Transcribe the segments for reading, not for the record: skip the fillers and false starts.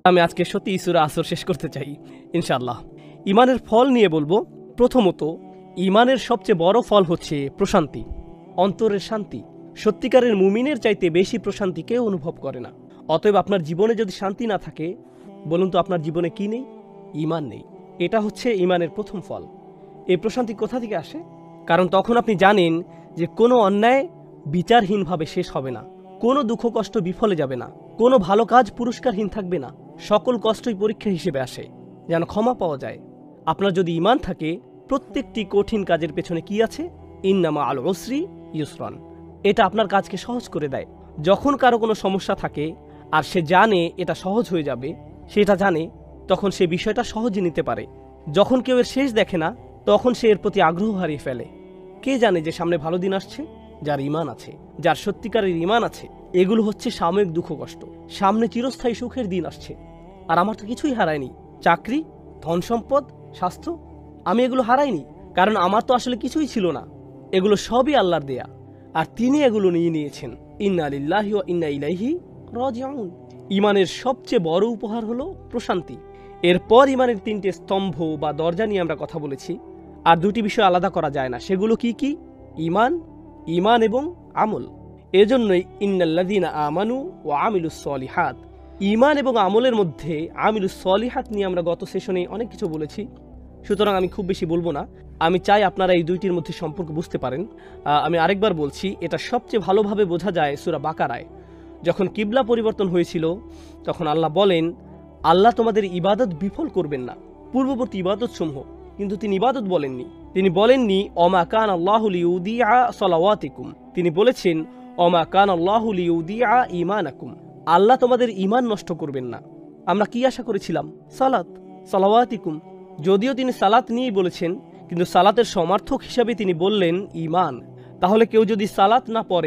আমি আজকে সত্যি সূরা আসর শেষ করতে চাই ইনশাআল্লাহ। ঈমানের ফল নিয়ে বলবো। প্রথমত, ঈমানের সবচেয়ে বড় ফল হচ্ছে প্রশান্তি, অন্তরের শান্তি। সত্যিকারের মুমিনের চাইতে বেশি প্রশান্তি কেউ অনুভব করে না। অতএব আপনার জীবনে যদি শান্তি না থাকে, বলুন তো আপনার জীবনে কি নেই? ঈমান নেই। এটা হচ্ছে ঈমানের প্রথম ফল। এই প্রশান্তি কোথা থেকে আসে? কারণ তখন আপনি জানেন যে কোনো অন্যায় বিচারহীনভাবে শেষ হবে না, কোনো দুঃখ কষ্ট বিফলে যাবে না, কোনো ভালো কাজ পুরস্কারহীন থাকবে না। সকল কষ্টই পরীক্ষা হিসেবে আসে, যেন ক্ষমা পাওয়া যায়। আপনার যদি ঈমান থাকে, প্রত্যেকটি কঠিন কাজের পেছনে কি আছে? ইন্নামা আল উসরি ইউসরান। এটা আপনার কাজকে সহজ করে দেয়। যখন কারো কোনো সমস্যা থাকে আর সে জানে এটা সহজ হয়ে যাবে, সেটা জানে, তখন সে বিষয়টা সহজে নিতে পারে। যখন কেউ এর শেষ দেখে না, তখন সে এর প্রতি আগ্রহ হারিয়ে ফেলে। কে জানে যে সামনে ভালো দিন আসছে? যার ঈমান আছে, যার সত্যিকারের ঈমান আছে। এগুলো হচ্ছে সাময়িক দুঃখ কষ্ট, সামনে চিরস্থায়ী সুখের দিন আসছে। আর আমার তো কিছুই হারায়নি। চাকরি, ধন সম্পদ, স্বাস্থ্য, আমি এগুলো হারাইনি, কারণ আমার তো আসলে কিছুই ছিল না। এগুলো সবই আল্লাহর দেয়া, আর তিনি এগুলো নিয়ে নিয়েছেন। ইন্না লিল্লাহি ওয়া ইন্না ইলাইহি রাজিউন। ঈমানের সবচেয়ে বড় উপহার হলো প্রশান্তি। এরপর ঈমানের 3টে স্তম্ভ বা দরজা নিয়ে আমরা কথা বলেছি। আর 2টি বিষয় আলাদা করা যায় না। সেগুলো কি কি? ঈমান, ঈমান এবং আমল। এজন্যই ইন্নাল্লাযীনা আমানু ওয়া আমিলুস সলিহাত। ঈমান এবং আমলের মধ্যে আমিলুস সলিহাত নিয়ে আমরা গত সেশনে অনেক কিছু বলেছি, সুতরাং আমি খুব বেশি বলবো না। আমি চাই আপনারা এই 2টির মধ্যে সম্পর্ক বুঝতে পারেন। আমি আরেকবার বলছি, এটা সবচেয়ে ভালোভাবে বোঝা যায় সূরা বাকারায়। যখন কিবলা পরিবর্তন হয়েছিল, তখন আল্লাহ বলেন, আল্লাহ তোমাদের ইবাদত বিফল করবেন না, পূর্ববর্তী ইবাদত সমূহ। কিন্তু তিনি ইবাদত বলেননি। তিনি বলেননি অমা কান আল্লাহু লিউদিআ সালাওয়াতিকুম। তিনি বলেছেন অমা কান আল্লাহু লিউদিআ ঈমানাকুম। আল্লাহ তোমাদের ঈমান নষ্ট করবেন না। আমরা কি আশা করেছিলাম? সালাত, সালাওয়াতিকুম। যদিও তিনি সালাত নিয়েই বলেছেন, কিন্তু সালাতের সমার্থক হিসাবে তিনি বললেন ঈমান। তাহলে কেউ যদি সালাত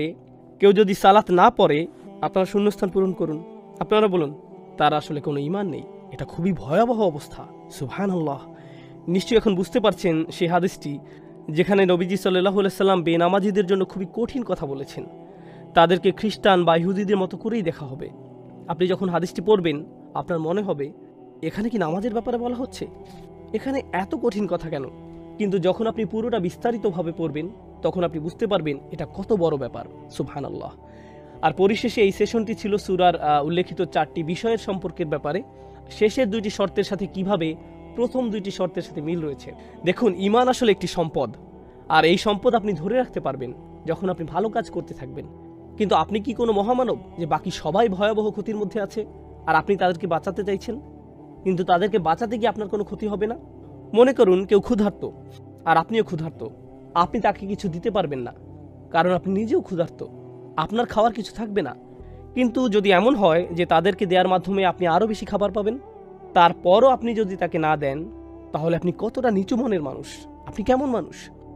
না পড়ে, আপনারা শূন্যস্থান পূরণ করুন। আপনারা বলুন, তার আসলে কোনো ঈমান নেই। এটা খুবই ভয়াবহ অবস্থা। সুবহানাল্লাহ। নিশ্চয়ই এখন বুঝতে পারছেন সেই হাদিসটি যেখানে নবীজি সাল্লাল্লাহু আলাইহি সাল্লাম বেনামাজিদের জন্য খুবই কঠিন কথা বলেছেন। তাদেরকে খ্রিস্টান বা ইহুদিদের মতো করেই দেখা হবে। আপনি যখন হাদিসটি পড়বেন, আপনার মনে হবে এখানে কি নামাজের ব্যাপারে বলা হচ্ছে? এখানে এত কঠিন কথা কেন? কিন্তু যখন আপনি পুরোটা বিস্তারিতভাবে পড়বেন, তখন আপনি বুঝতে পারবেন এটা কত বড় ব্যাপার। সুবহানাল্লাহ। আর পরিশেষে এই সেশনটি ছিল সূরার উল্লেখিত 4টি বিষয়ের সম্পর্কের ব্যাপারে। শেষের 2টি শর্তের সাথে কিভাবে প্রথম 2টি শর্তের সাথে মিল রয়েছে। দেখুন, ঈমান আসলে একটি সম্পদ, আর এই সম্পদ আপনি ধরে রাখতে পারবেন যখন আপনি ভালো কাজ করতে থাকবেন। কিন্তু আপনি কি কোনো মহামানব যে বাকি সবাই ভয়াবহ ক্ষতির মধ্যে আছে আর আপনি তাদেরকে বাঁচাতে চাইছেন? কিন্তু তাদেরকে বাঁচাতে গিয়ে আপনার কোনো ক্ষতি হবে না। মনে করুন কেউ ক্ষুধার্ত আর আপনিও ক্ষুধার্ত। আপনি তাকে কিছু দিতে পারবেন না, কারণ আপনি নিজেও ক্ষুধার্ত, আপনার খাওয়ার কিছু থাকবে না। কিন্তু যদি এমন হয় যে তাদেরকে দেওয়ার মাধ্যমে আপনি আরও বেশি খাবার পাবেন, তারপরও আপনি যদি তাকে না দেন, তাহলে আপনি কতটা নিচু মনের মানুষ, আপনি কেমন মানুষ?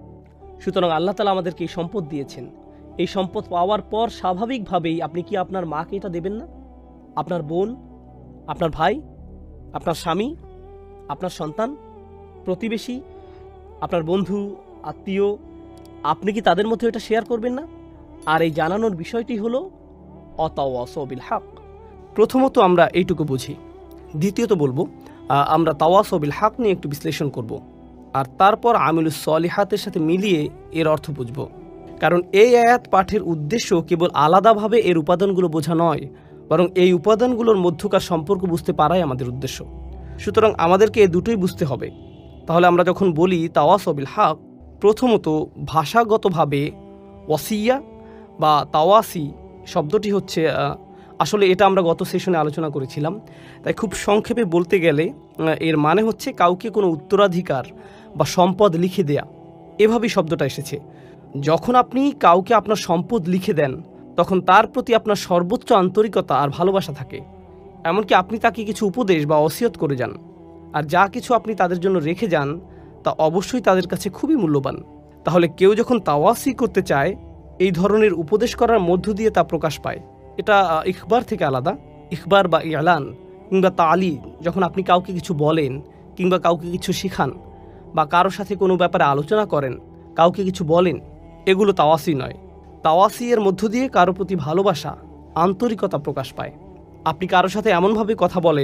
সুতরাং আল্লাহ তাআলা আমাদেরকে এই সম্পদ দিয়েছেন। এই সম্পদ পাওয়ার পর স্বাভাবিকভাবেই আপনি কি আপনার মাকে এটা দেবেন না? আপনার বোন, আপনার ভাই, আপনার স্বামী, আপনার সন্তান, প্রতিবেশী, আপনার বন্ধু, আত্মীয়, আপনি কি তাদের মধ্যে এটা শেয়ার করবেন না? আর এই জানানোর বিষয়টি হলো অতাওয়াসাউ বিল হক। প্রথমত আমরা এইটুকু বুঝি। দ্বিতীয়ত বলবো, আমরা তাওয়াসাউ বিল হক নিয়ে একটু বিশ্লেষণ করব, আর তারপর আমিলুস সলিহাতের সাথে মিলিয়ে এর অর্থ বুঝব। কারণ এই আয়াত পাঠের উদ্দেশ্য কেবল আলাদাভাবে এর উপাদানগুলো বোঝা নয়, বরং এই উপাদানগুলোর মধ্যকার সম্পর্ক বুঝতে পারাই আমাদের উদ্দেশ্য। সুতরাং আমাদেরকে এই দুটোই বুঝতে হবে। তাহলে আমরা যখন বলি তাওয়াসাউ বিল হক, প্রথমত ভাষাগতভাবে ওয়াসিয়া বা তাওয়াসি শব্দটি হচ্ছে, আসলে এটা আমরা গত সেশনে আলোচনা করেছিলাম, তাই খুব সংক্ষেপে বলতে গেলে এর মানে হচ্ছে কাউকে কোনো উত্তরাধিকার বা সম্পদ লিখে দেয়া। এভাবেই শব্দটা এসেছে। যখন আপনি কাউকে আপনার সম্পদ লিখে দেন, তখন তার প্রতি আপনার সর্বোচ্চ আন্তরিকতা আর ভালোবাসা থাকে। এমনকি আপনি তাকে কিছু উপদেশ বা ওসিয়ত করে যান, আর যা কিছু আপনি তাদের জন্য রেখে যান তা অবশ্যই তাদের কাছে খুবই মূল্যবান। তাহলে কেউ যখন তাওয়াসি করতে চায়, এই ধরনের উপদেশ করার মধ্য দিয়ে তা প্রকাশ পায়। এটা ইখবার থেকে আলাদা। ইখবার বা ইলান কিংবা তালি, যখন আপনি কাউকে কিছু বলেন কিংবা কাউকে কিছু শিখান বা কারোর সাথে কোনো ব্যাপারে আলোচনা করেন, কাউকে কিছু বলেন, এগুলো তাওয়াসি নয়। তাওয়াসি এর মধ্য দিয়ে কারো প্রতি ভালোবাসা, আন্তরিকতা প্রকাশ পায়। আপনি কারোর সাথে এমনভাবে কথা বলেন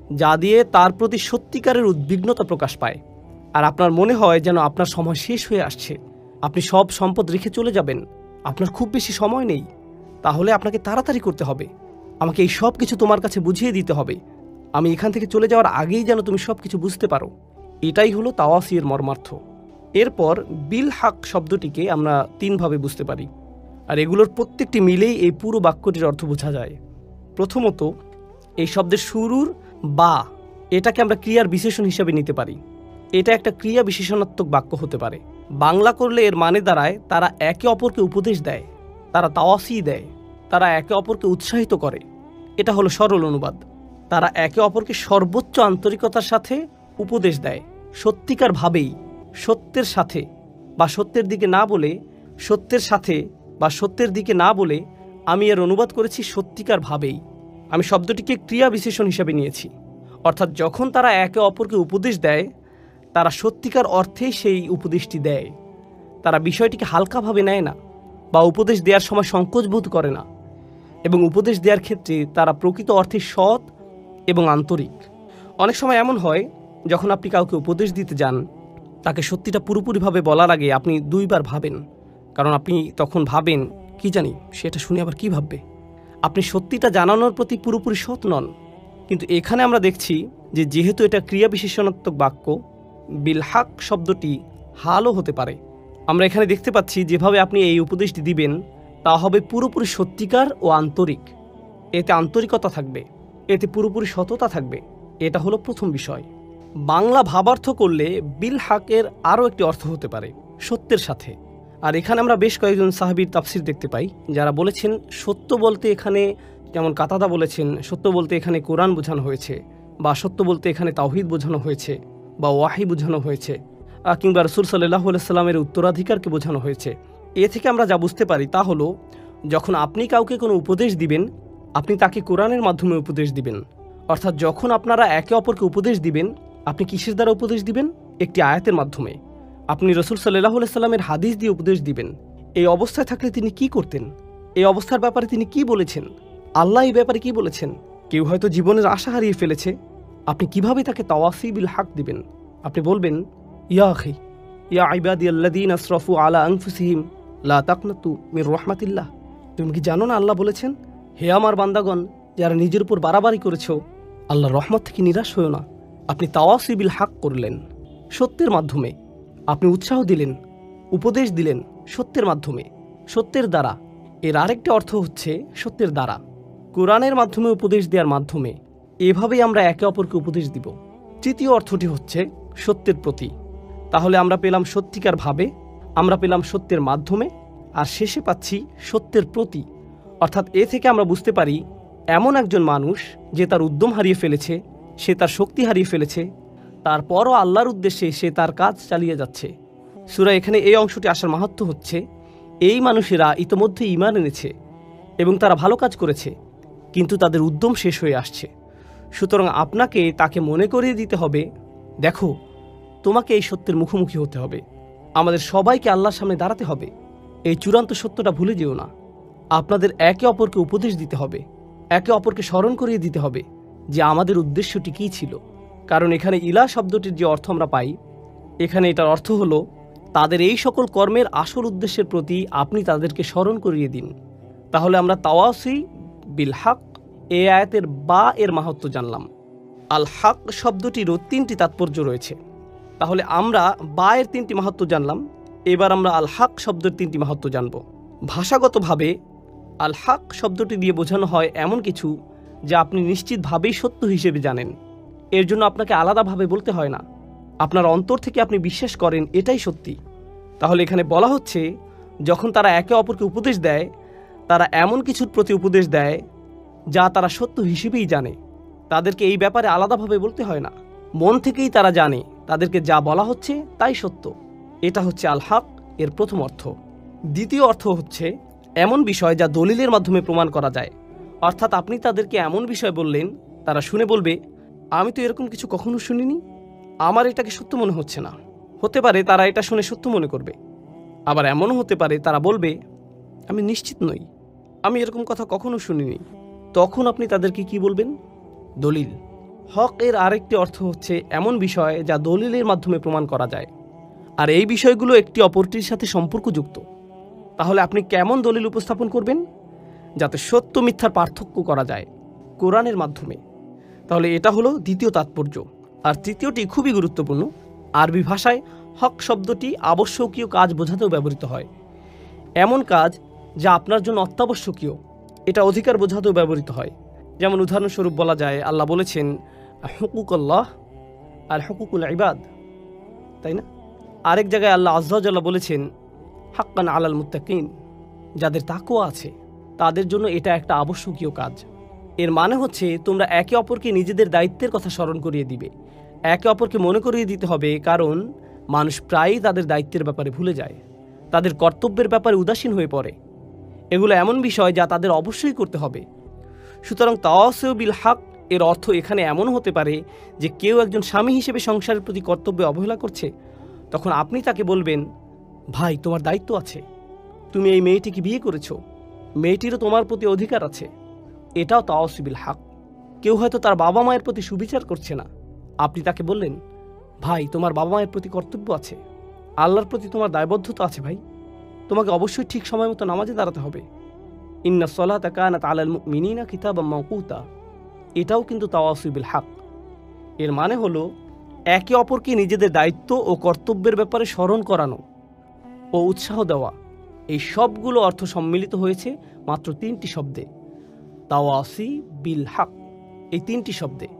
যা দিয়ে তার প্রতি সত্যিকারের উদ্বিগ্নতা প্রকাশ পায়। আর আপনার মনে হয় যেন আপনার সময় শেষ হয়ে আসছে, আপনি সব সম্পদ রেখে চলে যাবেন, আপনার খুব বেশি সময় নেই, তাহলে আপনাকে তাড়াতাড়ি করতে হবে, আমাকে এই সব কিছু তোমার কাছে বুঝিয়ে দিতে হবে, আমি এখান থেকে চলে যাওয়ার আগেই যেন তুমি সব কিছু বুঝতে পারো। এটাই হলো তাওয়াসির মর্মার্থ। এরপর বিল হাক শব্দটিকে আমরা তিনভাবে বুঝতে পারি, আর এগুলোর প্রত্যেকটি মিলেই এই পুরো বাক্যটির অর্থ বোঝা যায়। প্রথমত, এই শব্দের শুরুর বা এটাকে আমরা ক্রিয়ার বিশেষণ হিসেবে নিতে পারি। এটা একটা ক্রিয়া বিশেষণাত্মক বাক্য হতে পারে। বাংলা করলে এর মানে দাঁড়ায় তারা একে অপরকে উপদেশ দেয়, তারা তাওয়াসি দেয়, তারা একে অপরকে উৎসাহিত করে। এটা হলো সরল অনুবাদ। তারা একে অপরকে সর্বোচ্চ আন্তরিকতার সাথে উপদেশ দেয়, সত্যিকার ভাবেই, সত্যের সাথে বা সত্যের দিকে না বলে, সত্যের সাথে বা সত্যের দিকে না বলে আমি এর অনুবাদ করেছি সত্যিকার ভাবেই। আমি শব্দটিকে ক্রিয়া বিশেষণ হিসাবে নিয়েছি, অর্থাৎ যখন তারা একে অপরকে উপদেশ দেয়, তারা সত্যিকার অর্থেই সেই উপদেশটি দেয়। তারা বিষয়টিকে হালকাভাবে নেয় না বা উপদেশ দেওয়ার সময় সংকোচ বোধ করে না, এবং উপদেশ দেওয়ার ক্ষেত্রে তারা প্রকৃত অর্থে সৎ এবং আন্তরিক। অনেক সময় এমন হয়, যখন আপনি কাউকে উপদেশ দিতে যান, তাকে সত্যিটা পুরোপুরিভাবে বলার আগে আপনি দুইবার ভাবেন, কারণ আপনি তখন ভাবেন কি জানি সেটা শুনে আবার কি ভাববে। আপনি সত্যিটা জানানোর প্রতি পুরোপুরি সৎ নন। কিন্তু এখানে আমরা দেখছি যে যেহেতু এটা ক্রিয়া বিশেষণাত্মক বাক্য, বিলহাক শব্দটি হালও হতে পারে। আমরা এখানে দেখতে পাচ্ছি যেভাবে আপনি এই উপদেশটি দিবেন তা হবে পুরোপুরি সত্যিকার ও আন্তরিক। এতে আন্তরিকতা থাকবে, এতে পুরোপুরি সততা থাকবে। এটা হলো প্রথম বিষয়। বাংলা ভাবার্থ করলে বিলহাকের আরও একটি অর্থ হতে পারে সত্যের সাথে। আর এখানে আমরা বেশ কয়েকজন সাহাবীর তাফসির দেখতে পাই যারা বলেছেন সত্য বলতে এখানে, যেমন কাতাদা বলেছেন সত্য বলতে এখানে কোরআন বোঝানো হয়েছে, বা সত্য বলতে এখানে তাওহীদ বোঝানো হয়েছে, বা ওয়াহি বোঝানো হয়েছে, কিংবা রাসূল সাল্লাল্লাহু আলাইহি সাল্লামের উত্তরাধিকারকে বোঝানো হয়েছে। এ থেকে আমরা যা বুঝতে পারি তা হলো, যখন আপনি কাউকে কোনো উপদেশ দিবেন, আপনি তাকে কোরআনের মাধ্যমে উপদেশ দিবেন। অর্থাৎ যখন আপনারা একে অপরকে উপদেশ দিবেন, আপনি কিসের দ্বারা উপদেশ দিবেন? একটি আয়াতের মাধ্যমে। আপনি রাসূল সাল্লাল্লাহু আলাইহি সাল্লামের হাদিস দিয়ে উপদেশ দিবেন। এই অবস্থায় থাকলে তিনি কি করতেন? এই অবস্থার ব্যাপারে তিনি কি বলেছেন? আল্লাহ এই ব্যাপারে কি বলেছেন? কেউ হয়তো জীবনের আশা হারিয়ে ফেলেছে, আপনি কিভাবে তাকে তাওয়াসি বিল হাক দিবেন? আপনি বলবেন, ইয়া আখি ইয়া ইবাদিয়াল্লাযীনা আসরাফু আলা আনফুসিহিম লা তাকনাতু মির রাহমাতিল্লাহ। তুমি কি জানো না আল্লাহ বলেছেন, হে আমার বান্দাগণ যারা নিজের উপর বাড়াবাড়ি করেছো, আল্লাহর রহমত থেকে নিরাশ হয়ো না। আপনি তাওয়াসি বিল হাক করলেন সত্যের মাধ্যমে, আপনি উৎসাহ দিলেন, উপদেশ দিলেন সত্যের মাধ্যমে, সত্যের দ্বারা। এর আরেকটি অর্থ হচ্ছে সত্যের দ্বারা, কোরআনের মাধ্যমে উপদেশ দেওয়ার মাধ্যমে। এভাবেই আমরা একে অপরকে উপদেশ দিব। তৃতীয় অর্থটি হচ্ছে সত্যের প্রতি। তাহলে আমরা পেলাম সত্যিকার ভাবে, আমরা পেলাম সত্যের মাধ্যমে, আর শেষে পাচ্ছি সত্যের প্রতি। অর্থাৎ এ থেকে আমরা বুঝতে পারি এমন একজন মানুষ যে তার উদ্যম হারিয়ে ফেলেছে, সে তার শক্তি হারিয়ে ফেলেছে, তারপরও আল্লাহর উদ্দেশ্যে সে তার কাজ চালিয়ে যাচ্ছে। সূরা এখানে এই অংশটি আসার মাহাত্ম্য হচ্ছে, এই মানুষেরা ইতোমধ্যে ঈমান এনেছে এবং তারা ভালো কাজ করেছে, কিন্তু তাদের উদ্যম শেষ হয়ে আসছে। সুতরাং আপনাকে তাকে মনে করিয়ে দিতে হবে, দেখো তোমাকে এই সত্যের মুখোমুখি হতে হবে, আমাদের সবাইকে আল্লাহর সামনে দাঁড়াতে হবে। এই চূড়ান্ত সত্যটা ভুলে যেও না। আপনাদের একে অপরকে উপদেশ দিতে হবে, একে অপরকে স্মরণ করিয়ে দিতে হবে যে আমাদের উদ্দেশ্যটি কী ছিল। কারণ এখানে ইলা শব্দটির যে অর্থ আমরা পাই, এখানে এটার অর্থ হলো তাদের এই সকল কর্মের আসল উদ্দেশ্যের প্রতি আপনি তাদেরকে স্মরণ করিয়ে দিন। তাহলে আমরা তাওয়াসি বিল হক এই আয়াতের বা এর মাহাত্ম্য জানলাম। আল হক শব্দটিরও তিনটি তাৎপর্য রয়েছে। তাহলে আমরা বা এর তিনটি মাহাত্ম্য জানলাম, এবার আমরা আল হক শব্দের তিনটি মাহাত্ম্য জানব। ভাষাগতভাবে আল হক শব্দটি দিয়ে বোঝানো হয় এমন কিছু যা আপনি নিশ্চিতভাবেই সত্য হিসেবে জানেন। এর জন্য আপনাকে আলাদাভাবে বলতে হয় না, আপনার অন্তর থেকে আপনি বিশ্বাস করেন এটাই সত্যি। তাহলে এখানে বলা হচ্ছে, যখন তারা একে অপরকে উপদেশ দেয়, তারা এমন কিছুর প্রতি উপদেশ দেয় যা তারা সত্য হিসেবেই জানে। তাদেরকে এই ব্যাপারে আলাদাভাবে বলতে হয় না, মন থেকেই তারা জানে তাদেরকে যা বলা হচ্ছে তাই সত্য। এটা হচ্ছে আল হক এর প্রথম অর্থ। দ্বিতীয় অর্থ হচ্ছে এমন বিষয় যা দলিলের মাধ্যমে প্রমাণ করা যায়। অর্থাৎ আপনি তাদেরকে এমন বিষয় বললেন, তারা শুনে বলবে, আমি তো এরকম কিছু কখনো শুনিনি, আমার এটাকে সত্য মনে হচ্ছে না। হতে পারে তারা এটা শুনে সত্য মনে করবে, আবার এমনও হতে পারে তারা বলবে, আমি নিশ্চিত নই, আমি এরকম কথা কখনো শুনিনি। তখন আপনি তাদেরকে কি বলবেন? দলিল। হক এর আরেকটি অর্থ হচ্ছে এমন বিষয় যা দলিলের মাধ্যমে প্রমাণ করা যায়, আর এই বিষয়গুলো একটি অপরটির সাথে সম্পর্কযুক্ত। তাহলে আপনি কেমন দলিল উপস্থাপন করবেন যাতে সত্য মিথ্যার পার্থক্য করা যায়? কোরআনের মাধ্যমে। তাহলে এটা হলো দ্বিতীয় তাৎপর্য। আর তৃতীয়টি খুবই গুরুত্বপূর্ণ। আরবি ভাষায় হক শব্দটি আবশ্যকীয় কাজ বোঝাতেও ব্যবহৃত হয়। এমন কাজ যা আপনার জন্য অত্যাবশ্যকীয়, এটা অধিকার বোঝাতেও ব্যবহৃত হয়। যেমন উদাহরণস্বরূপ বলা যায়, আল্লাহ বলেছেন হুকুকুল্লাহ আর হুকুকুল ইবাদ, তাই না? আরেক জায়গায় আল্লাহ আযজা ওয়া জাল্লা বলেছেন হাক্কান আলাল মুত্তাকিন, যাদের তাকওয়া আছে তাদের জন্য এটা একটা আবশ্যকীয় কাজ। এর মানে হচ্ছে তোমরা একে অপরকে নিজেদের দায়িত্বের কথা স্মরণ করিয়ে দিবে, একে অপরকে মনে করিয়ে দিতে হবে, কারণ মানুষ প্রায়ই তাদের দায়িত্বের ব্যাপারে ভুলে যায়, তাদের কর্তব্যের ব্যাপারে উদাসীন হয়ে পড়ে। এগুলো এমন বিষয় যা তাদের অবশ্যই করতে হবে। সুতরাং তাওয়াসিউ বিল হক এর অর্থ এখানে এমন হতে পারে যে কেউ একজন স্বামী হিসেবে সংসারের প্রতি কর্তব্যে অবহেলা করছে, তখন আপনি তাকে বলবেন, ভাই তোমার দায়িত্ব আছে, তুমি এই মেয়েটিকে বিয়ে করেছো, মেয়েটিরও তোমার প্রতি অধিকার আছে। এটাও তাওয়াসিউ বিল হক। কেউ হয়তো তার বাবা মায়ের প্রতি সুবিচার করছে না, আপনি তাকে বললেন, ভাই তোমার বাবা মায়ের প্রতি কর্তব্য আছে, আল্লাহর প্রতি তোমার দায়বদ্ধতা আছে ভাই, তোমাকে অবশ্যই ঠিক সময় মতো নামাজে দাঁড়াতে হবে। ইন্না সলাতা কানাত আলাল মুমিনিনা কিতাবাম মাওকুতা, এটাও কিন্তু তাওয়াসিউ বিল হক। এর মানে হলো একে অপরকে নিজেদের দায়িত্ব ও কর্তব্যের ব্যাপারে স্মরণ করানো ও উৎসাহ দেওয়া। এই সবগুলো অর্থ সম্মিলিত হয়েছে মাত্র 3টি শব্দে, তাওয়াসি বিল হক, এই 3টি শব্দে।